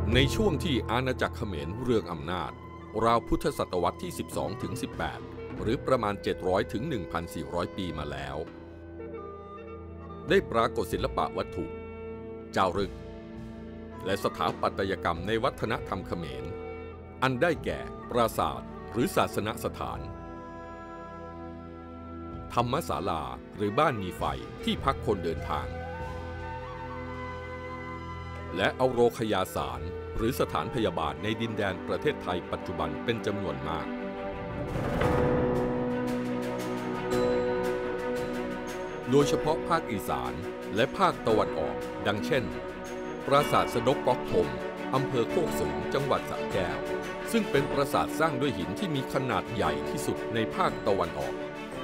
ในช่วงที่อาณาจักรเขมรเรืองอำนาจราวพุทธศตวรรษที่ 12 ถึง 18 หรือประมาณ 700 ถึง 1,400 ปีมาแล้วได้ปรากฏศิลปะวัตถุจารึกและสถาปัตยกรรมในวัฒนธรรมเขมรอันได้แก่ปราสาทหรือศาสนสถานธรรมศาลาหรือบ้านมีไฟที่พักคนเดินทางและอโรคยาสารหรือสถานพยาบาลในดินแดนประเทศไทยปัจจุบันเป็นจำนวนมากโดยเฉพาะภาคอีสานและภาคตะวันออกดังเช่นปราสาทสะดกก๊อกธมอำเภอโคกสูงจังหวัดสระแก้วซึ่งเป็นปราสาทสร้างด้วยหินที่มีขนาดใหญ่ที่สุดในภาคตะวันออก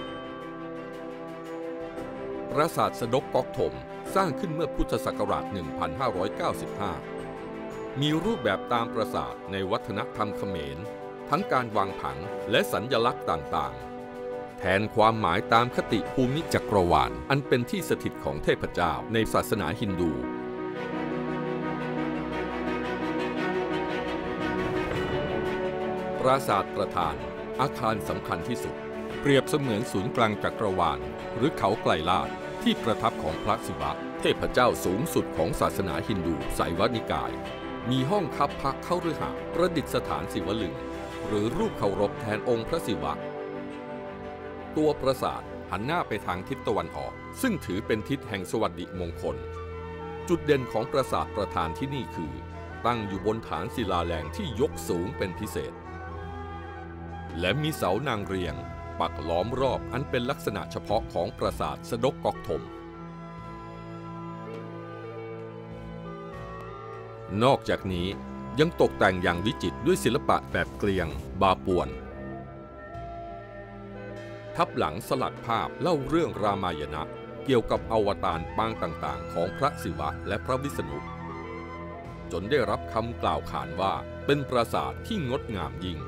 ปราสาทสะดกก๊อกธมสร้างขึ้นเมื่อพุทธศักราช 1595 มีรูปแบบตามปราสาทในวัฒนธรรมเขมรทั้งการวางผังและสัญลักษณ์ต่างๆแทนความหมายตามคติภูมิจักรวาลอันเป็นที่สถิตของเทพเจ้าในศาสนาฮินดูปราสาทประธานอาคารสำคัญที่สุดเปรียบเสมือนศูนย์กลางจักรวาลหรือเขาไกลลาศที่ประทับของพระศิวะเทพเจ้าสูงสุดของศาสนาฮินดูไสยวนิกายมีห้องคับพักเข้าฤหะประดิษฐานศิวลึงหรือรูปเคารพแทนองค์พระศิวะตัวปราสาทหันหน้าไปทางทิศตะวันออกซึ่งถือเป็นทิศแห่งสวัสดิมงคลจุดเด่นของปราสาทประธานที่นี่คือตั้งอยู่บนฐานศิลาแรงที่ยกสูงเป็นพิเศษและมีเสานางเรียงปักล้อมรอบอันเป็นลักษณะเฉพาะของปราสาทสะดกก๊อกธมนอกจากนี้ยังตกแต่งอย่างวิจิตรด้วยศิลปะแบบเกลียงบาป่วนทับหลังสลักภาพเล่าเรื่องรามายณะเกี่ยวกับอวตารปางต่างๆของพระศิวะและพระวิษณุจนได้รับคำกล่าวขานว่าเป็นปราสาทที่งดงามยิ่ง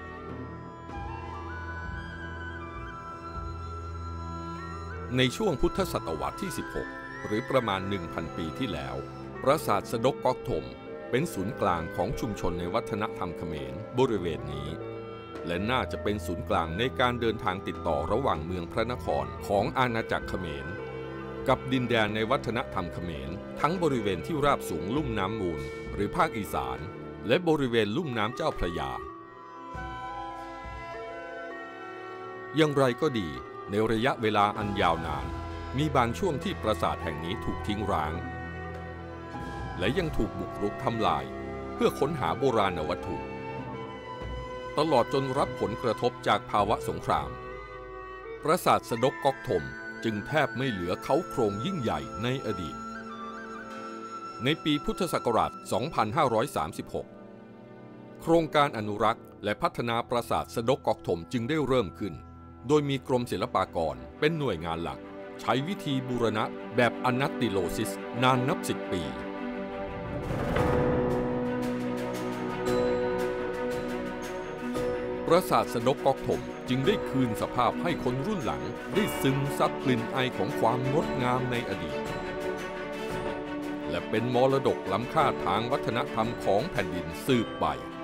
ในช่วงพุทธศตวรรษที่ 16 หรือประมาณ 1,000 ปีที่แล้วปราสาทสะดกก๊อกธมเป็นศูนย์กลางของชุมชนในวัฒนธรรมเขมรบริเวณนี้และน่าจะเป็นศูนย์กลางในการเดินทางติดต่อระหว่างเมืองพระนครของอาณาจักรเขมรกับดินแดนในวัฒนธรรมเขมรทั้งบริเวณที่ราบสูงลุ่มน้ำมูลหรือภาคอีสานและบริเวณลุ่มน้ำเจ้าพระยาอย่างไรก็ดีในระยะเวลาอันยาวนานมีบางช่วงที่ปราสาทแห่งนี้ถูกทิ้งร้างและยังถูกบุกรุกทำลายเพื่อค้นหาโบราณวัตถุตลอดจนรับผลกระทบจากภาวะสงครามปราสาทสะดกก๊อกธมจึงแทบไม่เหลือเค้าโครงยิ่งใหญ่ในอดีตในปีพุทธศักราช 2536 โครงการอนุรักษ์และพัฒนาปราสาทสะดกก๊อกธมจึงได้เริ่มขึ้นโดยมีกรมศิลปากรเป็นหน่วยงานหลักใช้วิธีบูรณะแบบอนัตติโลซิสนานนับ10 ปีปราสาทสะดกก๊อกธมจึงได้คืนสภาพให้คนรุ่นหลังได้ซึมซับกลิ่นไอของความงดงามในอดีตและเป็นมรดกล้ำค่าทางวัฒนธรรมของแผ่นดินสืบไป